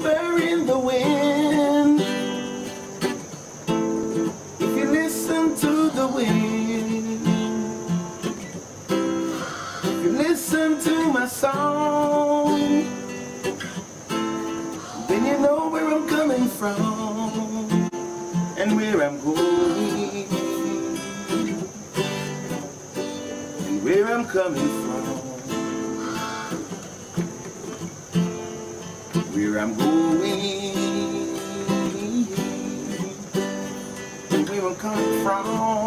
whisper in the wind. If you listen to the wind, if you listen to my song, then you know where I'm coming from and where I'm going and where I'm coming from, where I'm going and where I'm coming from.